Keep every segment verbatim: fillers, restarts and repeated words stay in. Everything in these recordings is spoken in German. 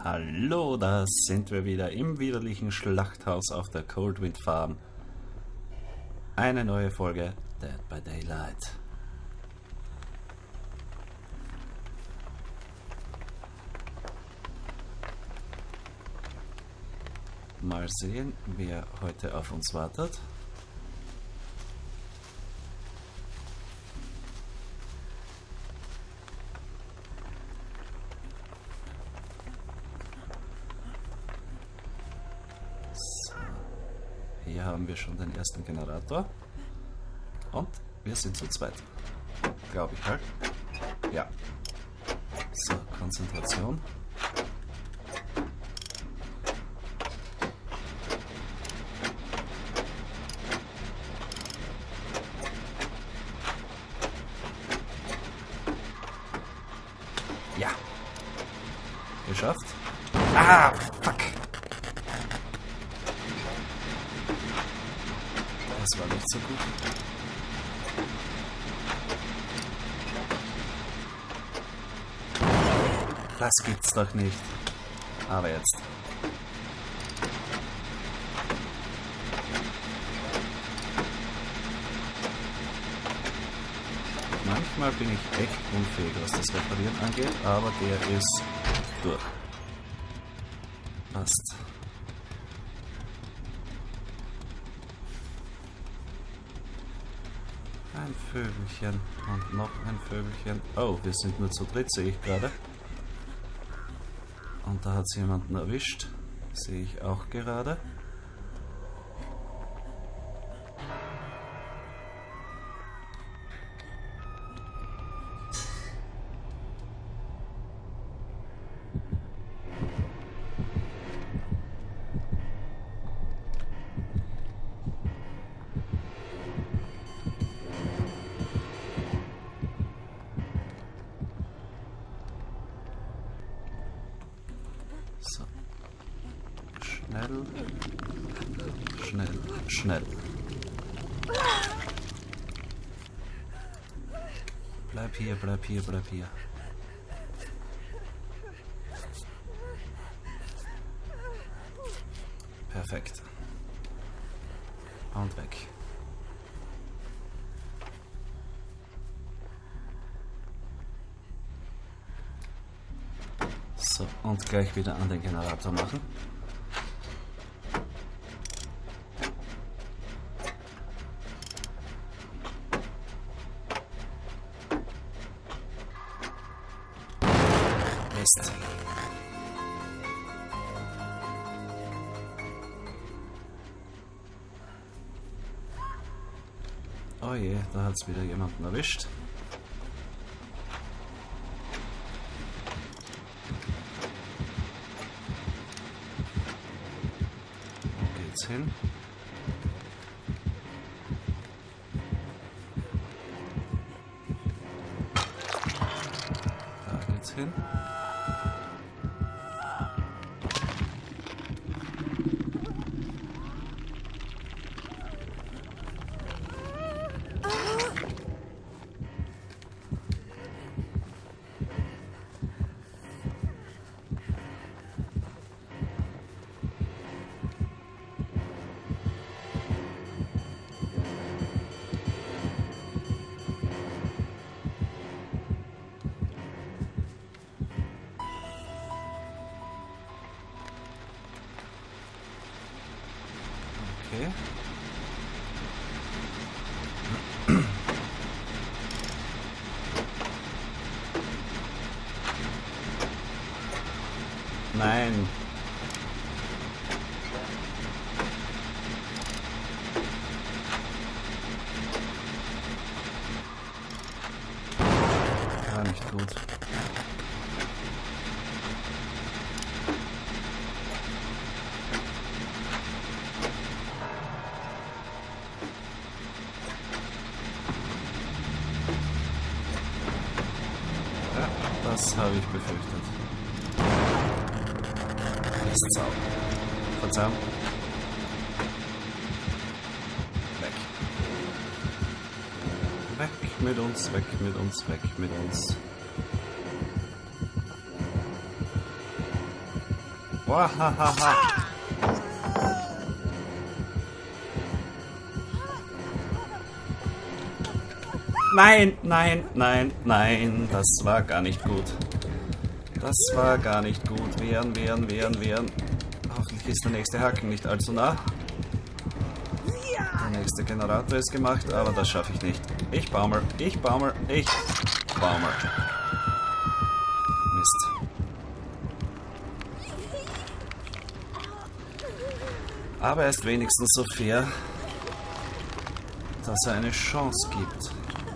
Hallo, da sind wir wieder im widerlichen Schlachthaus auf der Coldwind Farm. Eine neue Folge Dead by Daylight. Mal sehen, wer heute auf uns wartet. Hier haben wir schon den ersten Generator. Und wir sind zu zweit. Glaube ich halt. Ja. So, Konzentration. Ja. Geschafft. Ah, fuck. Das war nicht so gut. Das gibt's doch nicht. Aber jetzt. Manchmal bin ich echt unfähig, was das Reparieren angeht, aber der ist durch. Passt. Ein Vögelchen und noch ein Vögelchen. Oh, wir sind nur zu dritt, sehe ich gerade. Und da hat es jemanden erwischt. Sehe ich auch gerade. So. Schnell. Schnell. Schnell. Bleib hier, bleib hier, bleib hier. Perfekt. Und weg. So, und gleich wieder an den Generator machen. Mist. Oh je, da hat es wieder jemanden erwischt. Hin. Da geht's hin. Okay. Nein. War nicht gut. Das habe ich befürchtet. Mist, Sau. Verzeihung. Weg. Weg mit uns, weg mit uns, weg mit uns. Boah, hahaha. Nein, nein, nein, nein. Das war gar nicht gut. Das war gar nicht gut. Wehren, wehren, wehren, wehren. Hoffentlich ist der nächste Haken nicht allzu nah. Der nächste Generator ist gemacht, aber das schaffe ich nicht. Ich baumel, ich baumel, ich baumel. Mist. Aber er ist wenigstens so fair, dass er eine Chance gibt.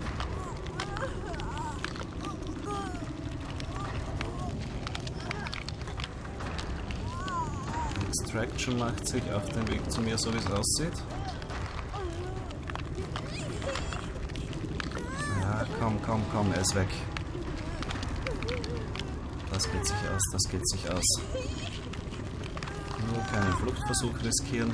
Extraction macht sich auf den Weg zu mir, so wie es aussieht. Ja, komm, komm, komm, er ist weg. Das geht sich aus, das geht sich aus. Nur keinen Fluchtversuch riskieren.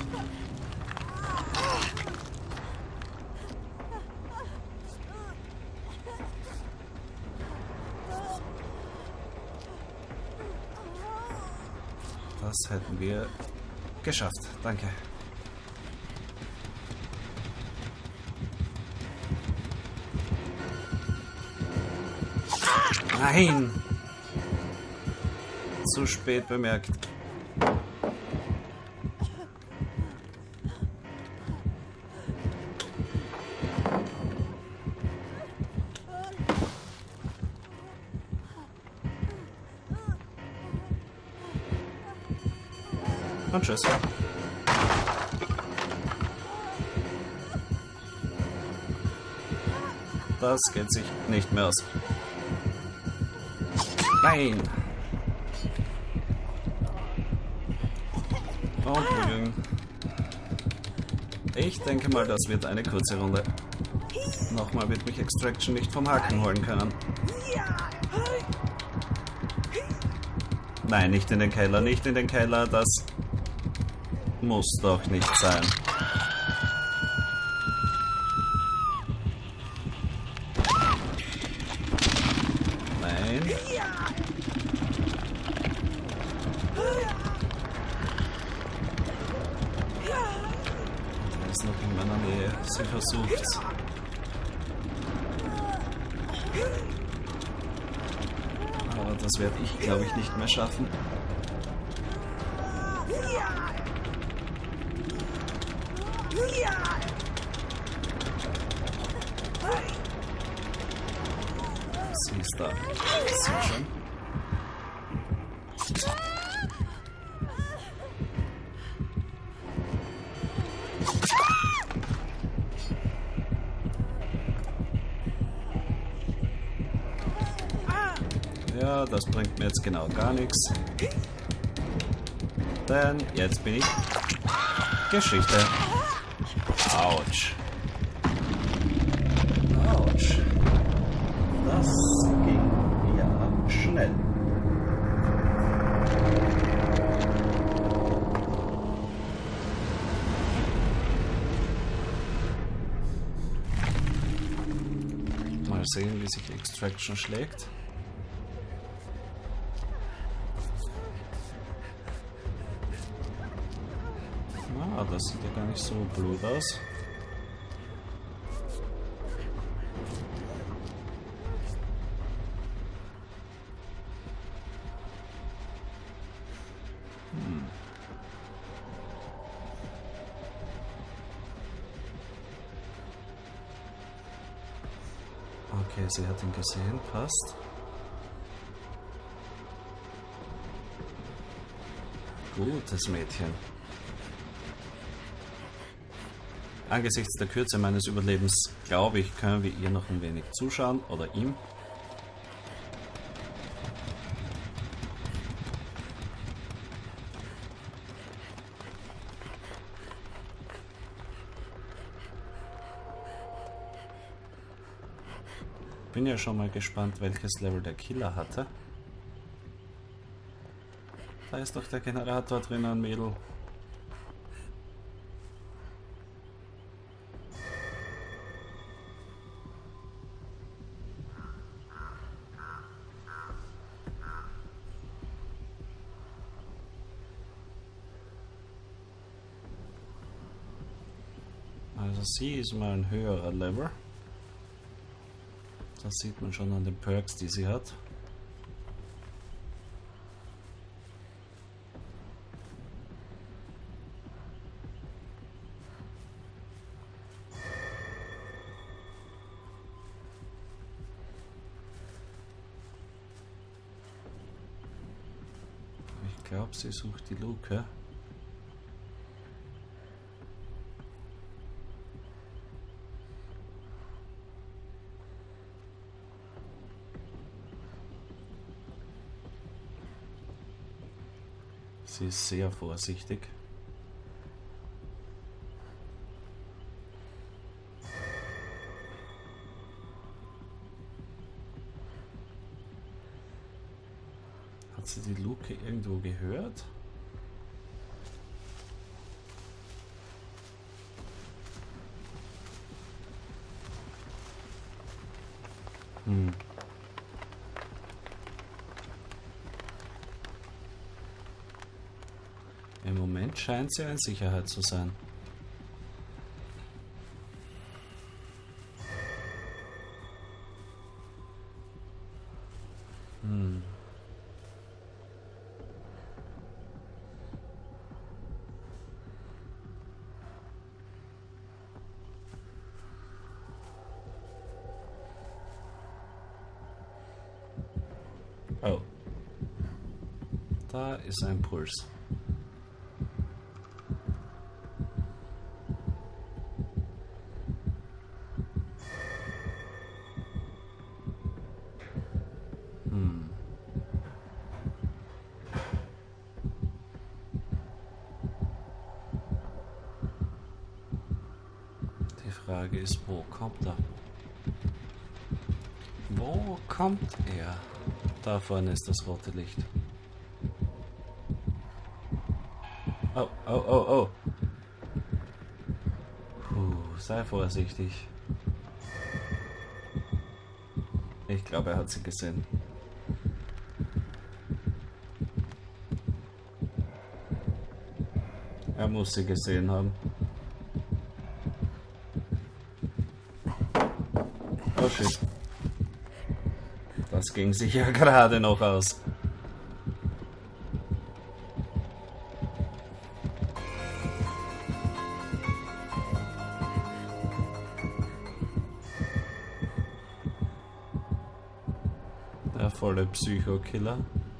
Das hätten wir geschafft. Danke. Nein! Zu spät bemerkt. Und tschüss. Das geht sich nicht mehr aus. Nein! Und prügeln. Ich denke mal, das wird eine kurze Runde. Nochmal wird mich Extraction nicht vom Haken holen können. Nein, nicht in den Keller, nicht in den Keller, das muss doch nicht sein. Nein. Der ist noch in meiner Nähe. Sie versucht's. Aber das werde ich, glaube ich, nicht mehr schaffen. Sie ist da. Sehr schön. Ja, das bringt mir jetzt genau gar nichts. Denn jetzt bin ich Geschichte. Autsch. Autsch. Das ging ja schnell. Mal sehen, wie sich Extraction schlägt. Ah, das sieht ja gar nicht so blöd aus. Hm. Okay, sie hat ihn gesehen, passt. Gutes Mädchen. Angesichts der Kürze meines Überlebens, glaube ich, können wir ihr noch ein wenig zuschauen, oder ihm. Bin ja schon mal gespannt, welches Level der Killer hatte. Da ist doch der Generator drinnen, Mädel. Also sie ist mal ein höherer Level. Das sieht man schon an den Perks, die sie hat. Ich glaube, sie sucht die Luke. Sie ist sehr vorsichtig. Hat sie die Luke irgendwo gehört? Hm. Im Moment scheint sie in Sicherheit zu sein. Hm. Oh. Da ist ein Puls. Die Frage ist, wo kommt er? Wo kommt er? Da vorne ist das rote Licht. Oh, oh, oh, oh. Puh, sei vorsichtig. Ich glaube, er hat sie gesehen. Er muss sie gesehen haben. Oh shit. Das ging sich ja gerade noch aus. Der volle Psychokiller.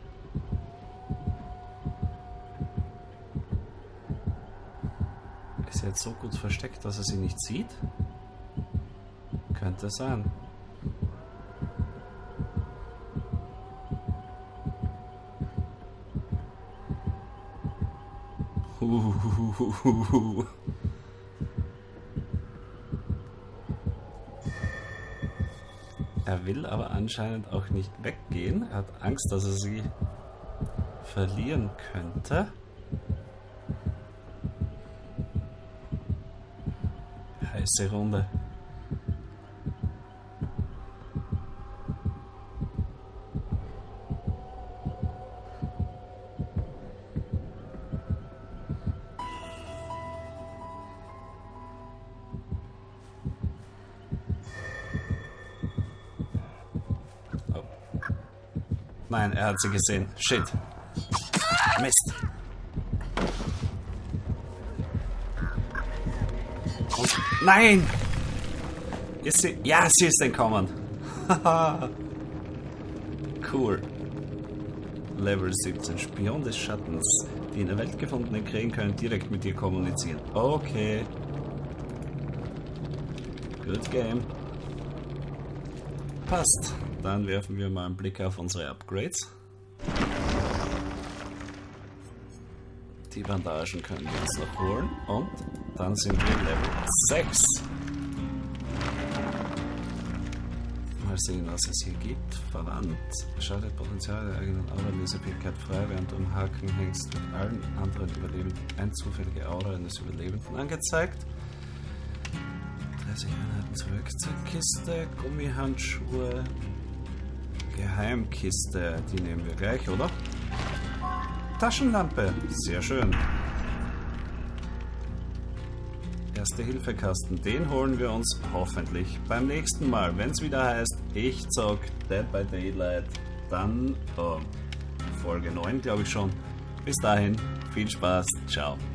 Ist er jetzt so gut versteckt, dass er sie nicht sieht? Könnte sein. Uhuhuhuhu. Er will aber anscheinend auch nicht weggehen. Er hat Angst, dass er sie verlieren könnte. Heiße Runde. Nein, er hat sie gesehen. Shit. Mist. Und nein! Ist sie? Ja, sie ist entkommen. Haha. Cool. Level siebzehn. Spion des Schattens. Die in der Welt gefundenen Krähen können direkt mit dir kommunizieren. Okay. Good game. Passt. Dann werfen wir mal einen Blick auf unsere Upgrades. Die Bandagen können wir uns noch holen. Und dann sind wir Level sechs. Mal sehen, was es hier gibt. Verwandt. Schaltet Potenzial der eigenen Aura-Lesefähigkeit frei, während du im Haken hängst. Mit allen anderen Überlebenden eine zufällige Aura eines Überlebenden angezeigt. dreißig Einheiten zur Werkzeugkiste. Gummihandschuhe. Geheimkiste, die nehmen wir gleich, oder? Taschenlampe, sehr schön. Erste-Hilfe-Kasten, den holen wir uns hoffentlich beim nächsten Mal. Wenn es wieder heißt, ich zock Dead by Daylight, dann oh, Folge neun, glaube ich schon. Bis dahin, viel Spaß, ciao.